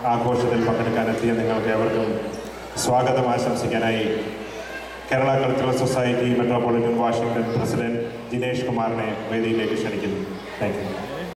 ആഘോഷത്തിൽ പങ്കെടുക്കാനെത്തിയ നിങ്ങൾക്ക് ഏവർക്കും സ്വാഗതം ആശംസിക്കാനായി Kerala cultural society metropolitan Washington president Jinesh കുമാറിനെ വേദിയിലേക്ക് ക്ഷണിക്കുന്നു. Thank U.